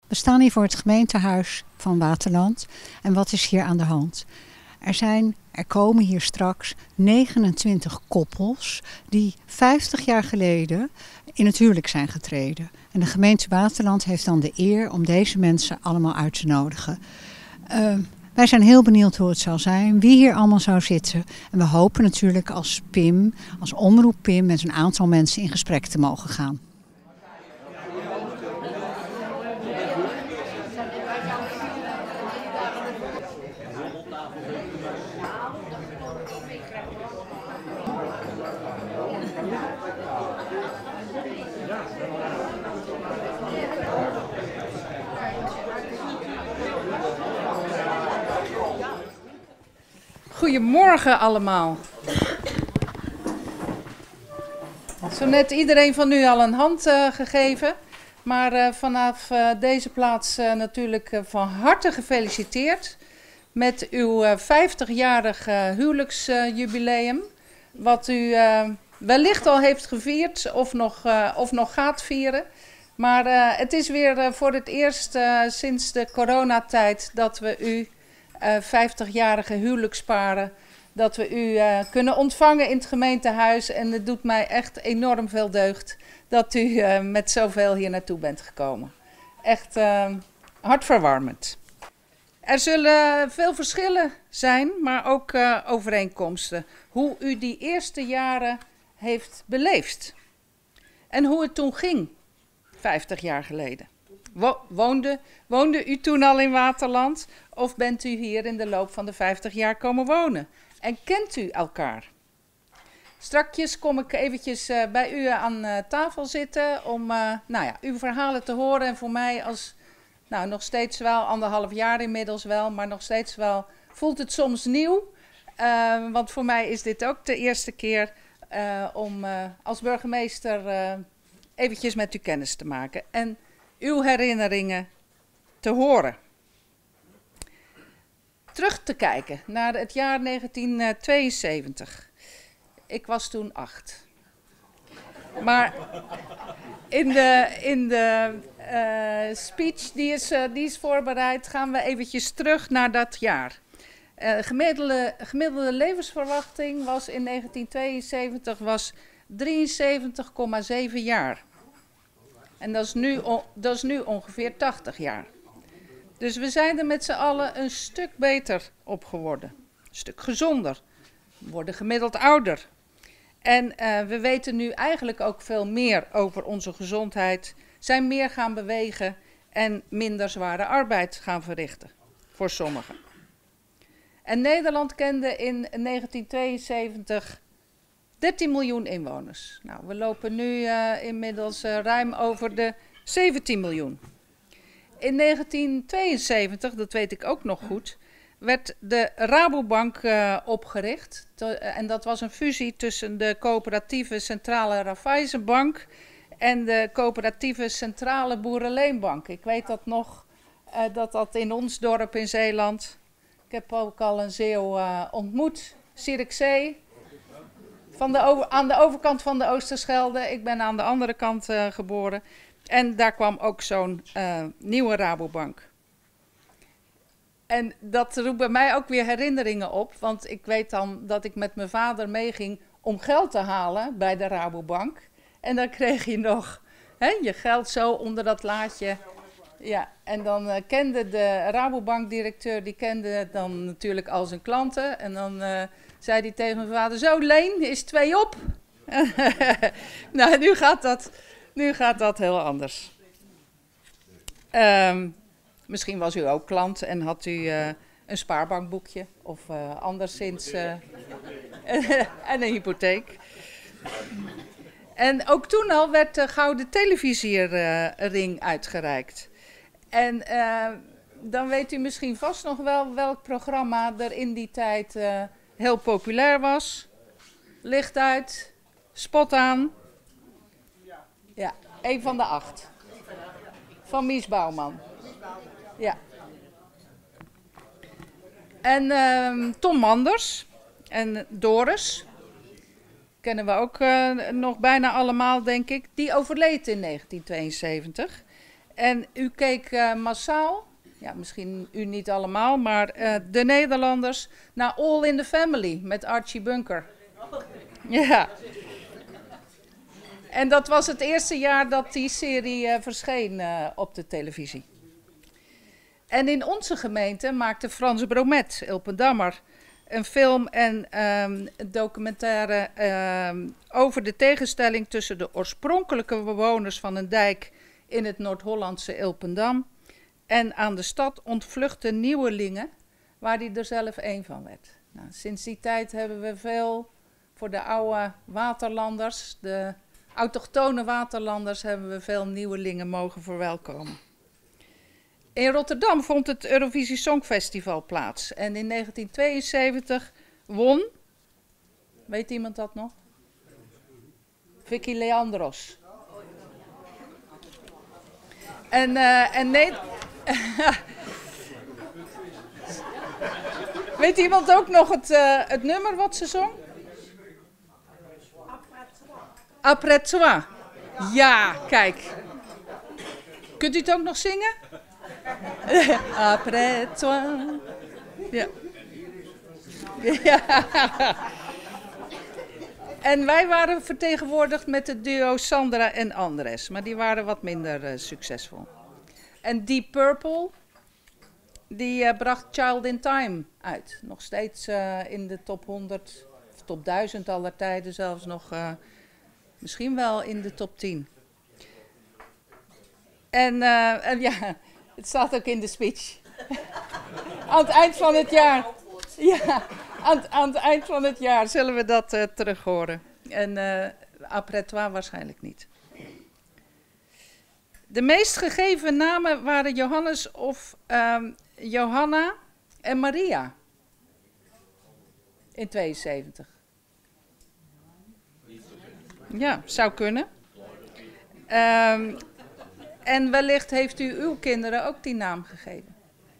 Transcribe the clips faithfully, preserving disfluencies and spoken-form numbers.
We staan hier voor het gemeentehuis van Waterland. En wat is hier aan de hand? Er, zijn, er komen hier straks negenentwintig koppels die vijftig jaar geleden in het huwelijk zijn getreden. En de gemeente Waterland heeft dan de eer om deze mensen allemaal uit te nodigen. Uh, wij zijn heel benieuwd hoe het zal zijn, wie hier allemaal zou zitten. En we hopen natuurlijk als P I M, als omroep P I M, met een aantal mensen in gesprek te mogen gaan. Goedemorgen allemaal. Zo net iedereen van u al een hand uh, gegeven. Maar uh, vanaf uh, deze plaats uh, natuurlijk uh, van harte gefeliciteerd met uw uh, vijftigjarig uh, huwelijksjubileum. Uh, wat u uh, wellicht al heeft gevierd of nog, uh, of nog gaat vieren. Maar uh, het is weer uh, voor het eerst uh, sinds de coronatijd dat we u... Uh, vijftigjarige huwelijksparen, dat we u uh, kunnen ontvangen in het gemeentehuis. En het doet mij echt enorm veel deugd dat u uh, met zoveel hier naartoe bent gekomen. Echt uh, hartverwarmend. Er zullen veel verschillen zijn, maar ook uh, overeenkomsten. Hoe u die eerste jaren heeft beleefd. En hoe het toen ging, vijftig jaar geleden. Woonde, woonde u toen al in Waterland of bent u hier in de loop van de vijftig jaar komen wonen? En kent u elkaar? Strakjes kom ik eventjes uh, bij u aan uh, tafel zitten om uh, nou ja, uw verhalen te horen. En voor mij als, nou nog steeds wel, anderhalf jaar inmiddels wel, maar nog steeds wel, voelt het soms nieuw. Uh, want voor mij is dit ook de eerste keer uh, om uh, als burgemeester uh, eventjes met u kennis te maken. En uw herinneringen te horen. Terug te kijken naar het jaar negentien tweeënzeventig. Ik was toen acht. Maar in de, in de uh, speech die is, uh, die is voorbereid gaan we eventjes terug naar dat jaar. Uh, gemiddelde, gemiddelde levensverwachting was in negentien tweeënzeventig was drieënzeventig komma zeven jaar. En dat is, nu, dat is nu ongeveer tachtig jaar. Dus we zijn er met z'n allen een stuk beter op geworden. Een stuk gezonder. We worden gemiddeld ouder. En uh, we weten nu eigenlijk ook veel meer over onze gezondheid. Zijn meer gaan bewegen en minder zware arbeid gaan verrichten. Voor sommigen. En Nederland kende in negentien tweeënzeventig... dertien miljoen inwoners. Nou, we lopen nu uh, inmiddels uh, ruim over de zeventien miljoen. In negentien tweeënzeventig, dat weet ik ook nog goed, werd de Rabobank uh, opgericht. To, uh, en dat was een fusie tussen de coöperatieve Centrale Raiffeisenbank en de coöperatieve Centrale Boerenleenbank. Ik weet dat nog, uh, dat dat in ons dorp in Zeeland. Ik heb ook al een Zeeuw uh, ontmoet, Zierikzee. Van de over, aan de overkant van de Oosterschelde. Ik ben aan de andere kant uh, geboren. En daar kwam ook zo'n uh, nieuwe Rabobank. En dat roept bij mij ook weer herinneringen op. Want ik weet dan dat ik met mijn vader meeging om geld te halen bij de Rabobank. En dan kreeg je nog hè, je geld zo onder dat laadje. Ja, en dan uh, kende de Rabobank-directeur, die kende dan natuurlijk al zijn klanten. En dan uh, zei hij tegen mijn vader, zo Leen, is twee op? Nou, nu gaat, dat, nu gaat dat heel anders. Um, misschien was u ook klant en had u uh, een spaarbankboekje of uh, anderszins uh, en een hypotheek. En ook toen al werd de gouden televisiering uh, uitgereikt. En uh, dan weet u misschien vast nog wel welk programma er in die tijd uh, heel populair was. Licht uit, spot aan. Ja, een van de acht. Van Mies Bouwman. Ja. En uh, Tom Manders en Doris. Kennen we ook uh, nog bijna allemaal, denk ik. Die overleed in negentien tweeënzeventig. En u keek uh, massaal, ja, misschien u niet allemaal, maar uh, de Nederlanders, naar All in the Family met Archie Bunker. Ja. En dat was het eerste jaar dat die serie uh, verscheen uh, op de televisie. En in onze gemeente maakte Frans Bromet, Ilpendammer, een film en um, documentaire um, over de tegenstelling tussen de oorspronkelijke bewoners van een dijk in het Noord-Hollandse Ilpendam en aan de stad ontvluchte nieuwelingen, waar hij er zelf één van werd. Nou, sinds die tijd hebben we veel voor de oude waterlanders, de autochtone waterlanders, hebben we veel nieuwelingen mogen verwelkomen. In Rotterdam vond het Eurovisie Songfestival plaats en in negentien tweeënzeventig won, weet iemand dat nog? Vicky Leandros. En, uh, en nee, weet iemand ook nog het, uh, het nummer wat ze zong? Après toi. Ja, kijk. Kunt u het ook nog zingen? Après toi. Ja. Ja. En wij waren vertegenwoordigd met het duo Sandra en Andres, maar die waren wat minder uh, succesvol. En Deep Purple, die uh, bracht Child in Time uit. Nog steeds uh, in de top honderd, of top duizend aller tijden zelfs nog, uh, misschien wel in de top tien. En, uh, en ja, het staat ook in de speech. Aan het eind van het jaar. Ja, aan, aan het eind van het jaar zullen we dat uh, terug horen. En uh, après toi waarschijnlijk niet. De meest gegeven namen waren Johannes of um, Johanna en Maria. In tweeënzeventig. Ja, zou kunnen. Um, en wellicht heeft u uw kinderen ook die naam gegeven.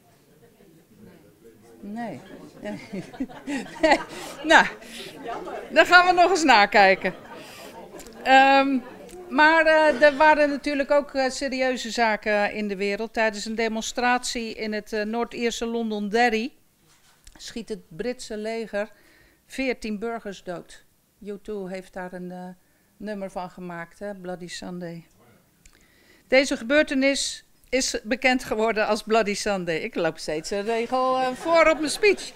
Nee. Nee. Nou, dan gaan we nog eens nakijken. Um, maar uh, er waren natuurlijk ook uh, serieuze zaken in de wereld. Tijdens een demonstratie in het uh, Noord-Ierse Londonderry schiet het Britse leger veertien burgers dood. U twee heeft daar een uh, nummer van gemaakt, hè? Bloody Sunday. Deze gebeurtenis is bekend geworden als Bloody Sunday. Ik loop steeds een regel uh, voor op mijn speech.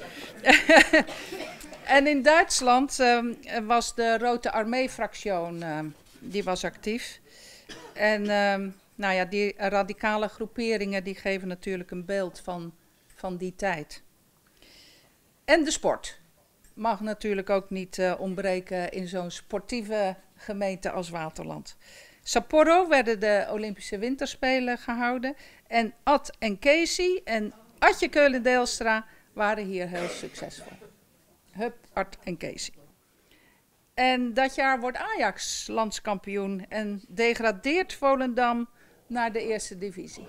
En in Duitsland uh, was de Rode Armee-fractie, uh, die was actief. En uh, nou ja, die radicale groeperingen die geven natuurlijk een beeld van, van die tijd. En de sport mag natuurlijk ook niet uh, ontbreken in zo'n sportieve gemeente als Waterland. Sapporo werden de Olympische Winterspelen gehouden. En Ad en Casey en Adje Keulen-Deelstra waren hier heel succesvol. Hup, Ad en Casey. En dat jaar wordt Ajax landskampioen en degradeert Volendam naar de eerste divisie.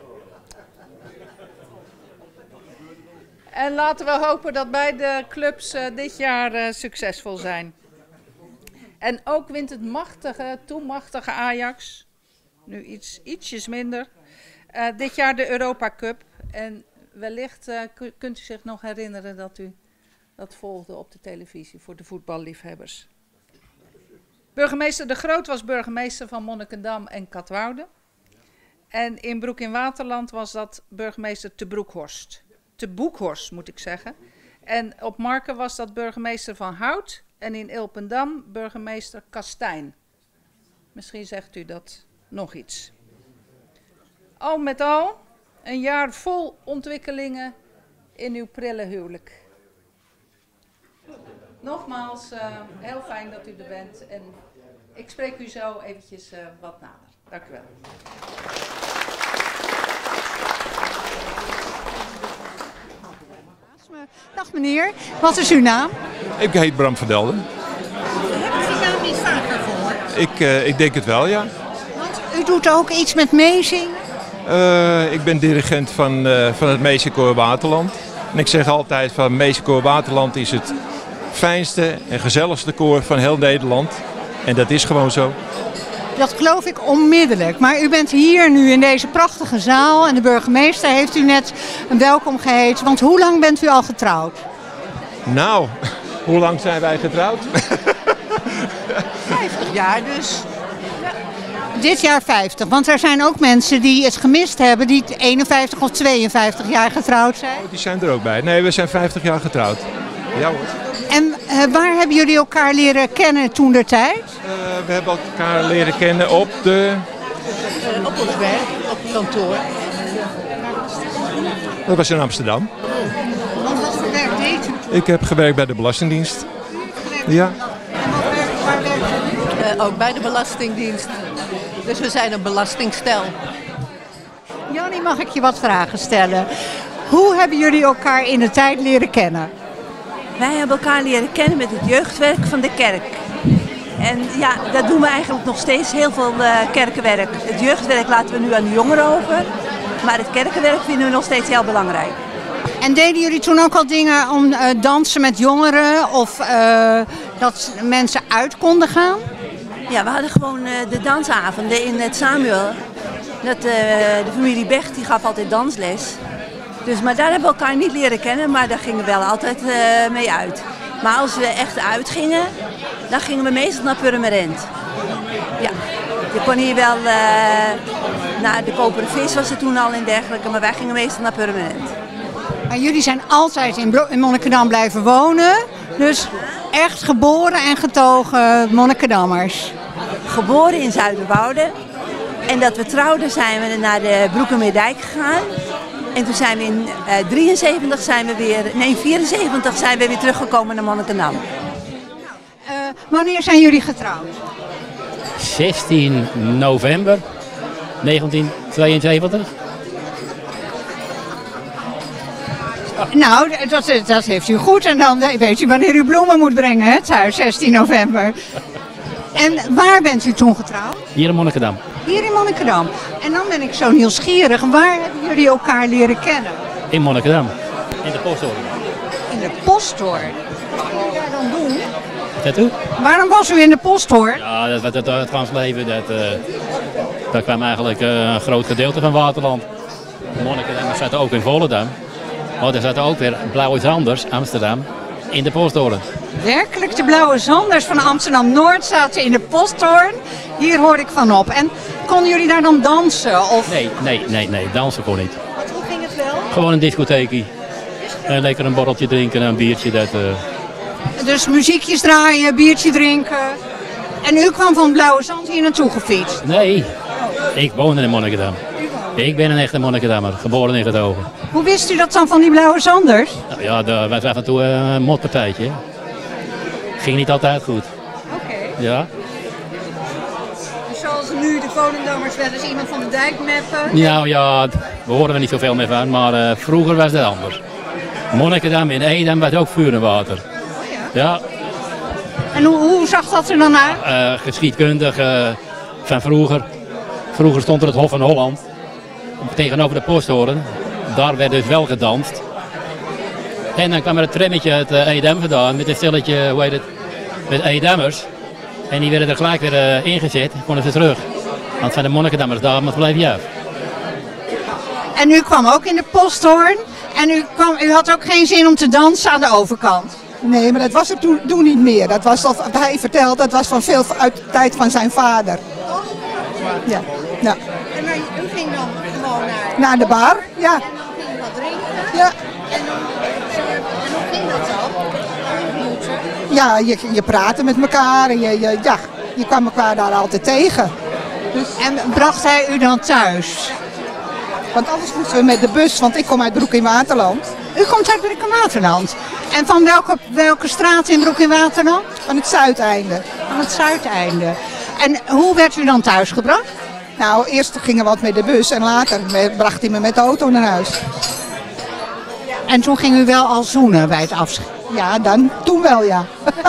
En laten we hopen dat beide clubs uh, dit jaar uh, succesvol zijn. En ook wint het machtige, toenmachtige Ajax, nu iets, ietsjes minder, uh, dit jaar de Europa Cup. En wellicht uh, kunt u zich nog herinneren dat u dat volgde op de televisie voor de voetballiefhebbers. Burgemeester De Groot was burgemeester van Monnikendam en Katwoude. En in Broek in Waterland was dat burgemeester Te Broekhorst. Te Boekhorst moet ik zeggen. En op Marken was dat burgemeester van Hout. En in Ilpendam burgemeester Kastijn. Misschien zegt u dat nog iets. Al met al een jaar vol ontwikkelingen in uw prille huwelijk. Nogmaals, uh, heel fijn dat u er bent. En ik spreek u zo eventjes uh, wat nader. Dank u wel. Dag meneer, wat is uw naam? Ik heet Bram van Delden. Heb ik die naam niet vaker gehoord? Ik, uh, ik denk het wel, ja. Want u doet ook iets met meezingen? Uh, ik ben dirigent van, uh, van het Meesterkoor Waterland. En ik zeg altijd van Meesterkoor Waterland is het fijnste en gezelligste koor van heel Nederland. En dat is gewoon zo. Dat geloof ik onmiddellijk. Maar u bent hier nu in deze prachtige zaal en de burgemeester heeft u net een welkom geheten. Want hoe lang bent u al getrouwd? Nou, hoe lang zijn wij getrouwd? vijftig jaar dus. Dit jaar vijftig, want er zijn ook mensen die het gemist hebben die eenenvijftig of tweeënvijftig jaar getrouwd zijn. Oh, die zijn er ook bij. Nee, we zijn vijftig jaar getrouwd. Ja hoor. En uh, waar hebben jullie elkaar leren kennen toen der tijd? Uh, we hebben elkaar leren kennen op de... Uh, op ons werk, op het kantoor. Dat was in Amsterdam. Want wat voor werk deed u? Ik heb gewerkt bij de Belastingdienst. Ja. En wat werk, waar werkt u nu? Uh, ook bij de Belastingdienst. Dus we zijn een belastingstel. Jannie, mag ik je wat vragen stellen? Hoe hebben jullie elkaar in de tijd leren kennen? Wij hebben elkaar leren kennen met het jeugdwerk van de kerk. En ja, dat doen we eigenlijk nog steeds heel veel uh, kerkenwerk. Het jeugdwerk laten we nu aan de jongeren over. Maar het kerkenwerk vinden we nog steeds heel belangrijk. En deden jullie toen ook al dingen om uh, dansen met jongeren? Of uh, dat mensen uit konden gaan? Ja, we hadden gewoon uh, de dansavonden in het Samuel. Dat, uh, de familie Becht die gaf altijd dansles. Dus, maar daar hebben we elkaar niet leren kennen, maar daar gingen we wel altijd uh, mee uit. Maar als we echt uitgingen, dan gingen we meestal naar Purmerend. Ja, je kon hier wel uh, naar de Koperen Vis was er toen al en dergelijke, maar wij gingen meestal naar Purmerend. En jullie zijn altijd in, in Monnikendam blijven wonen, dus echt geboren en getogen Monnikendammers. Geboren in Zuiderwoude en dat we trouwden zijn we naar de Broekenmeerdijk gegaan. En toen zijn we in uh, drieënzeventig zijn we weer, nee vierenzeventig zijn we weer teruggekomen naar Monnikendam. Uh, wanneer zijn jullie getrouwd? zestien november negentien tweeënzeventig. Nou, dat, dat heeft u goed. En dan weet u wanneer u bloemen moet brengen, hè, thuis, zestien november. En waar bent u toen getrouwd? Hier in Monnikendam. Hier in Monnikendam. En dan ben ik zo nieuwsgierig. Waar hebben jullie elkaar leren kennen? In Monnikendam. In de posttoren. In de posttoren. Wat ging u daar dan doen? Dat u? Waarom was u in de posttoren? Ja, dat was het, het transleven. Dat, uh, dat kwam eigenlijk uh, een groot gedeelte van Waterland. Monnikendam zaten ook in Volendam. Maar er zaten ook weer Blauwe Zanders, Amsterdam, in de posttoren. Werkelijk, de Blauwe Zanders van Amsterdam-Noord zaten in de posttoren. Hier hoor ik van op. En konden jullie daar dan dansen? Of... Nee, nee, nee, nee, dansen kon niet. Wat, hoe ging het wel? Gewoon een discotheekje. En lekker een borreltje drinken en een biertje. Dat, uh... Dus muziekjes draaien, biertje drinken. En u kwam van Blauwe Zand hier naartoe gefietst? Nee, ik woonde in Monnikendam. Ik ben een echte Monnikendammer, geboren in Getogen. Hoe wist u dat dan van die Blauwe Zanders? Nou ja, dat was af en toe een motpartijtje. Ging niet altijd goed. Oké. Okay. Ja. Dus zoals nu de Volendammers wel eens iemand van de dijk meppen? Nou ja, we horen er niet zoveel meer van, maar uh, vroeger was dat anders. Monnikendam in Edam was ook vuur en water. Oh ja? Ja. En hoe, hoe zag dat er dan uit? Uh, geschiedkundig uh, van vroeger. Vroeger stond er het Hof van Holland. Tegenover de posttoren. Daar werd dus wel gedanst. En dan kwam er het trammetje uit uh, Edam vandaan met een stelletje, hoe heet het, met Edammers. En die werden er gelijk weer uh, ingezet, konden ze terug. Want van de Monnikendammers daar, maar bleef je af. En u kwam ook in de posttoren en u, kwam, u had ook geen zin om te dansen aan de overkant? Nee, maar dat was er toen, toen niet meer. Dat was wat hij vertelt, dat was van veel uit de tijd van zijn vader. Ja. Ja. En maar u ging dan gewoon naar... Naar de bar, ja. En dan ging je wat drinken? Ja. En, dan, en hoe ging dat dan? Ontmoeten? Ja, je, je praatte met elkaar en je, je, ja, je kwam elkaar daar altijd tegen. Dus... En bracht hij u dan thuis? Want anders moesten we met de bus, want ik kom uit Broek in Waterland. U komt uit Broek in Waterland. En van welke, welke straat in Broek in Waterland? Van het zuideinde. Van het zuideinde. En hoe werd u dan thuisgebracht? Nou, eerst gingen we wat met de bus en later bracht hij me met de auto naar huis. En toen ging u wel al zoenen bij het afscheid? Ja, dan, toen wel ja.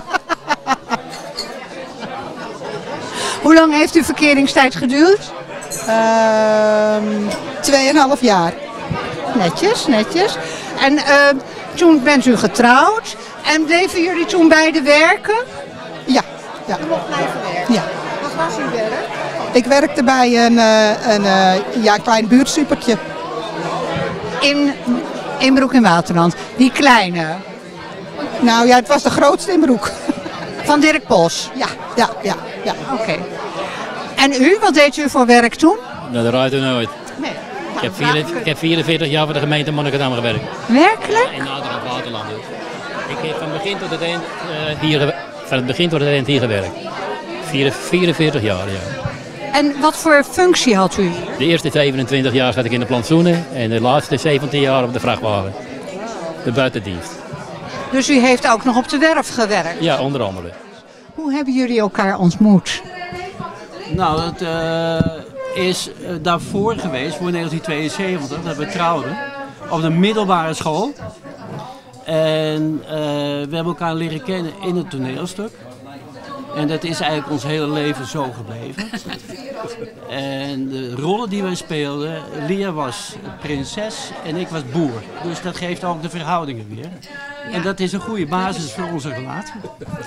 Hoe lang heeft uw verkeringstijd geduurd? Uh, tweeënhalf jaar. Netjes, netjes. En uh, toen bent u getrouwd en bleven jullie toen beide werken? Ja. Ja. U mocht blijven werken? Ja. Wat was uw werk? Ik werkte bij een, uh, een uh, ja, klein buurtsupertje. In, in Broek in Waterland. Die kleine. Nou ja, het was de grootste in Broek. Van Dirk Bos? Ja, ja, ja. ja. Oké. Okay. En u, wat deed u voor werk toen? Nou, dat rijdt u nooit. Nee. Ik heb, vier, ik heb vierenveertig jaar voor de gemeente Monnikendam gewerkt. Werkelijk? Ja, in Naderland Waterland dus. Ik heb van begin tot het eind, uh, hier, van het begin tot het eind hier gewerkt. vierenveertig jaar, ja. En wat voor functie had u? De eerste zevenentwintig jaar zat ik in de plantsoenen en de laatste zeventien jaar op de vrachtwagen. De buitendienst. Dus u heeft ook nog op de werf gewerkt? Ja, onder andere. Hoe hebben jullie elkaar ontmoet? Nou, het uh, is uh, daarvoor geweest, voor negentien tweeënzeventig, dat we trouwden. Op de middelbare school. En uh, we hebben elkaar leren kennen in het toneelstuk. En dat is eigenlijk ons hele leven zo gebleven. En de rollen die wij speelden, Lia was prinses en ik was boer. Dus dat geeft ook de verhoudingen weer. En dat is een goede basis voor onze relatie.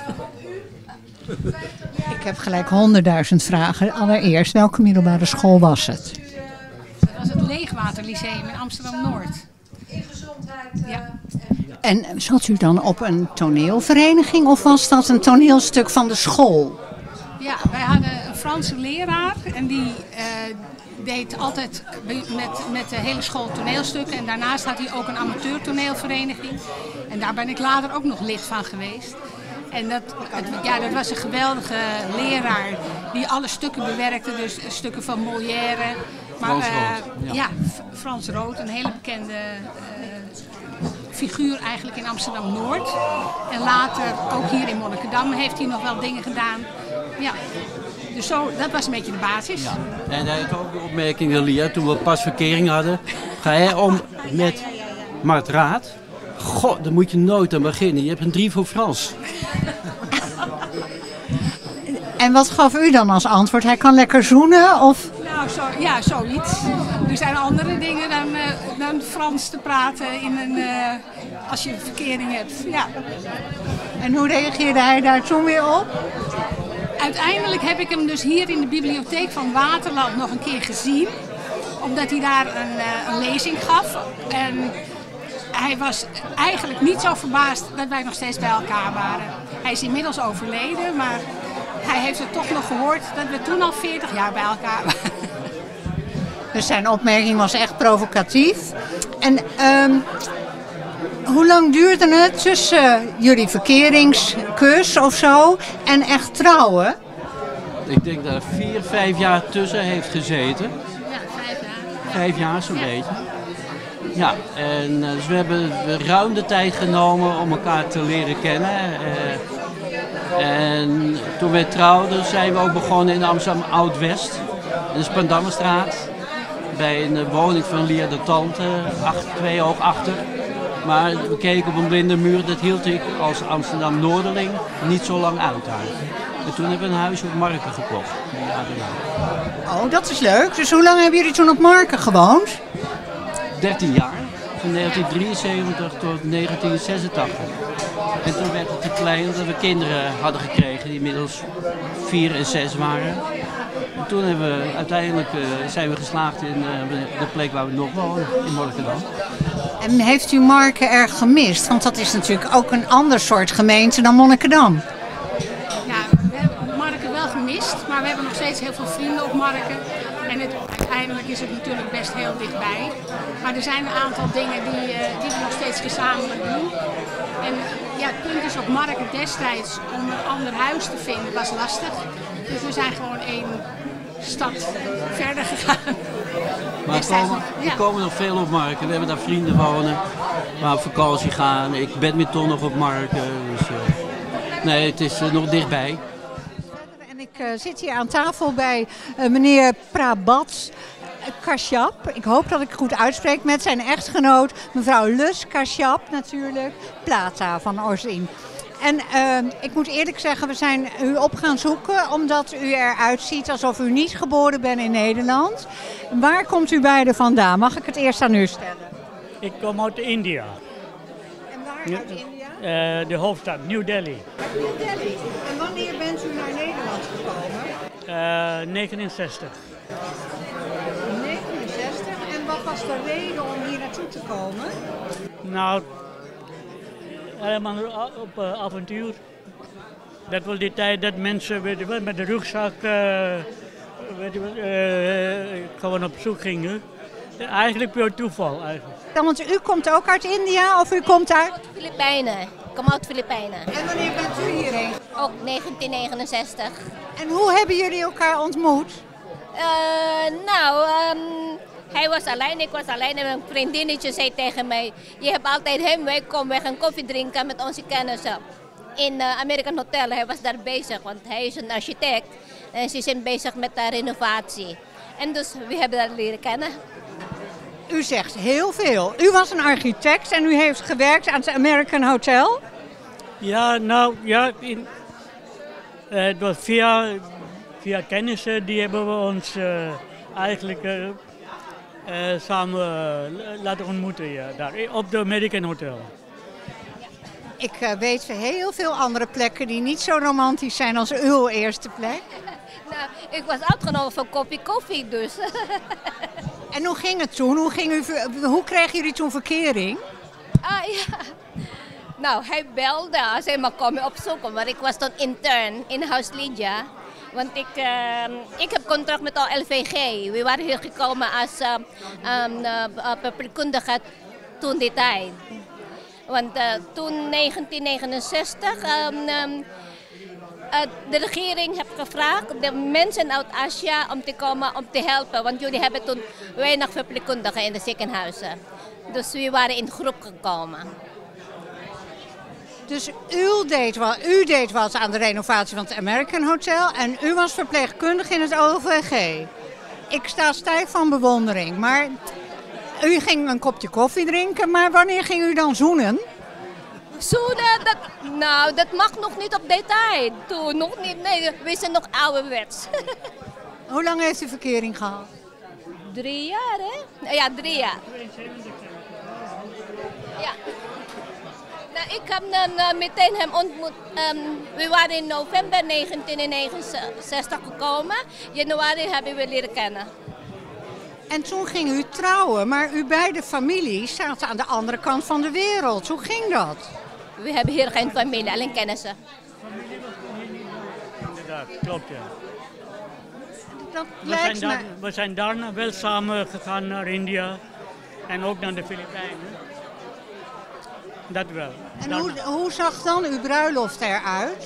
Ik heb gelijk honderdduizend vragen. Allereerst, welke middelbare school was het? Dat was het Leegwaterlyceum in Amsterdam-Noord. Ja. En zat u dan op een toneelvereniging of was dat een toneelstuk van de school? Ja, wij hadden een Franse leraar en die uh, deed altijd met, met de hele school toneelstukken. En daarnaast had hij ook een amateurtoneelvereniging. En daar ben ik later ook nog lid van geweest. En dat, het, ja, dat was een geweldige leraar die alle stukken bewerkte, dus stukken van Molière. Maar, Frans uh, Rood. Ja, ja Frans Rood, een hele bekende uh, figuur eigenlijk in Amsterdam-Noord. En later, ook hier in Monnikendam, heeft hij nog wel dingen gedaan. Ja. Dus zo, dat was een beetje de basis. Ja. En hij had ook de opmerking, Lia, toen we pas verkering hadden. Ga jij om met Mart Raad? God, daar moet je nooit aan beginnen. Je hebt een drie voor Frans. En wat gaf u dan als antwoord? Hij kan lekker zoenen of... Nou, zo, ja, zoiets. Er zijn andere dingen dan, uh, dan Frans te praten in een, uh, als je verkering hebt. Ja. En hoe reageerde hij daar toen weer op? Uiteindelijk heb ik hem dus hier in de bibliotheek van Waterland nog een keer gezien. Omdat hij daar een, uh, een lezing gaf. En hij was eigenlijk niet zo verbaasd dat wij nog steeds bij elkaar waren. Hij is inmiddels overleden, maar hij heeft het toch nog gehoord dat we toen al veertig jaar bij elkaar waren. Dus zijn opmerking was echt provocatief. En um, hoe lang duurde het tussen uh, jullie verkeringskus of zo en echt trouwen? Ik denk dat er vier, vijf jaar tussen heeft gezeten. Ja, vijf jaar. Vijf jaar zo'n ja. beetje. Ja, en uh, dus we hebben ruim de tijd genomen om elkaar te leren kennen. Uh, en toen we trouwden zijn we ook begonnen in Amsterdam Oud-West, in de Spandammerstraat. Bij een woning van Lia de Tante, acht, twee hoog achter. Maar we keken op een blinde muur, dat hield ik als Amsterdam Noorderling niet zo lang uit daar. En toen hebben we een huis op Marken gekocht. Oh, dat is leuk. Dus hoe lang hebben jullie toen op Marken gewoond? dertien jaar, van negentien drieënzeventig tot negentien zesentachtig. En toen werd het te klein dat we kinderen hadden gekregen die inmiddels vier en zes waren. En toen hebben we, uiteindelijk uh, zijn we geslaagd in uh, de plek waar we nog wonen, in Monnikendam. En heeft u Marken erg gemist? Want dat is natuurlijk ook een ander soort gemeente dan Monnikendam. Ja, we hebben Marken wel gemist, maar we hebben nog steeds heel veel vrienden op Marken. En het, uiteindelijk is het natuurlijk best heel dichtbij. Maar er zijn een aantal dingen die, uh, die we nog steeds gezamenlijk doen. En ja, het punt is op Marken destijds om een ander huis te vinden was lastig. Dus we zijn gewoon één stad verder gegaan. Maar er komen, ja. komen nog veel op Marken. We hebben daar vrienden wonen, waar we op vakantie gaan. Ik badminton nog op Marken. Dus, uh, nee, het is uh, nog dichtbij. En ik uh, zit hier aan tafel bij uh, meneer Prabat Kashyap. Ik hoop dat ik het goed uitspreek met zijn echtgenoot, mevrouw Lus Kashyap natuurlijk, Plata van Orzin. En uh, ik moet eerlijk zeggen, we zijn u op gaan zoeken omdat u eruit ziet alsof u niet geboren bent in Nederland. Waar komt u beiden vandaan? Mag ik het eerst aan u stellen? Ik kom uit India. En waar uit India? Uh, de hoofdstad, New Delhi. New Delhi. En wanneer bent u naar Nederland gekomen? Uh, negenenzestig. negenenzestig. En wat was de reden om hier naartoe te komen? Nou, helemaal op uh, avontuur. Dat was die tijd dat mensen weet je wel, met de rugzak uh, weet je wel, uh, gewoon op zoek gingen. Eigenlijk puur toeval eigenlijk. Ja, want u komt ook uit India of u komt uit? Filipijnen. Ik kom uit Filipijnen. En wanneer bent u hierheen? Ook negentien negenenzestig. En hoe hebben jullie elkaar ontmoet? Uh, nou, um, hij was alleen, ik was alleen en mijn vriendinnetje zei tegen mij: je hebt altijd heimwee, kom we gaan koffie drinken met onze kennissen. In uh, American Hotel, hij was daar bezig, want hij is een architect en ze zijn bezig met de renovatie. En dus we hebben dat leren kennen. U zegt heel veel. U was een architect en u heeft gewerkt aan het American Hotel? Ja, nou ja, in, uh, het was via, via kennissen die hebben we ons uh, eigenlijk uh, uh, samen uh, laten ontmoeten, ja, daar op de American Hotel. Ik uh, weet heel veel andere plekken die niet zo romantisch zijn als uw eerste plek. Nou, ik was uitgenodigd voor een kopje koffie dus. En hoe ging het toen? Hoe, ging u, hoe kregen jullie toen verkering? Ah ja, nou hij belde, hij zei maar kom je opzoeken, maar ik was toen intern in Huis Lydia. Want ik, uh, ik heb contract met de L V G. We waren hier gekomen als uh, um, uh, verpleegkundige toen die tijd. Want uh, toen negentien negenenzestig, um, um, uh, de regering heeft gevraagd de mensen uit Azië om te komen om te helpen. Want jullie hebben toen weinig verpleegkundigen in de ziekenhuizen. Dus we waren in groep gekomen. Dus u deed, wat, u deed wat aan de renovatie van het American Hotel en u was verpleegkundige in het O V G. Ik sta stijf van bewondering, maar u ging een kopje koffie drinken, maar wanneer ging u dan zoenen? Zoenen, dat, nou, dat mag nog niet op detail. Toen nog niet, nee, we zijn nog ouderwets. Hoe lang heeft u verkering gehad? Drie jaar, hè? Ja, drie jaar. Ja. Nou, ik heb dan uh, meteen hem ontmoet. Um, we waren in november negentien negenenzestig gekomen. Januari hebben we leren kennen. En toen ging u trouwen, maar uw beide families zaten aan de andere kant van de wereld. Hoe ging dat? We hebben hier geen familie, alleen kennissen. Inderdaad, klopt ja. Dat we, lijkt zijn daar, me... we zijn daarna wel samen gegaan naar India en ook naar de Filipijnen. Dat wel. En hoe, hoe zag dan uw bruiloft eruit?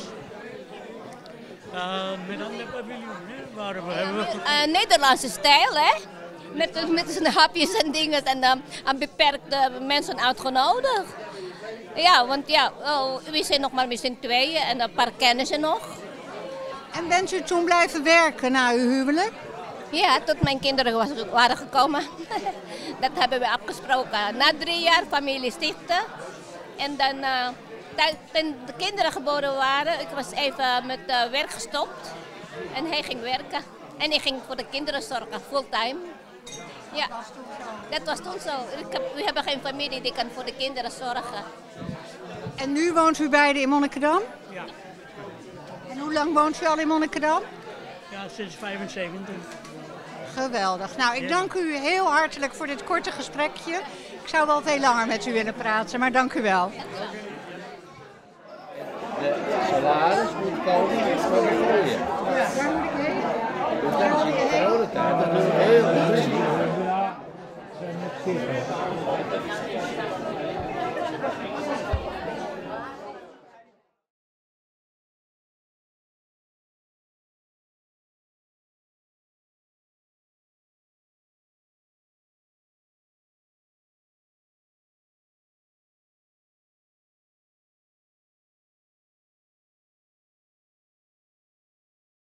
Uh, met een paviljoen, hè? Waar we, hebben we... Uh, Nederlandse stijl, hè? Met, met zijn hapjes en dingen en um, aan beperkte mensen uitgenodigd. Ja, want ja, oh, we zijn nog maar met z'n tweeën en een paar kennissen nog. En bent u toen blijven werken na uw huwelijk? Ja, tot mijn kinderen was, waren gekomen. Dat hebben we afgesproken. Na drie jaar familie stichten. En dan, uh, toen de kinderen geboren waren, ik was even met uh, werk gestopt. En hij ging werken. En ik ging voor de kinderen zorgen, fulltime. Ja, dat was toen zo. Ik heb, we hebben geen familie die kan voor de kinderen zorgen. En nu woont u beiden in Monnikendam? Ja. En hoe lang woont u al in Monnikendam? Ja, sinds vijfenzeventig. Geweldig. Nou, ik dank u heel hartelijk voor dit korte gesprekje. Ik zou wel veel langer met u willen praten, maar dank u wel. De salaris moet komen voor de groeien. Ja, waar moet ik heen? Dus dan zie je de hele tijd dat we heel veel plezier.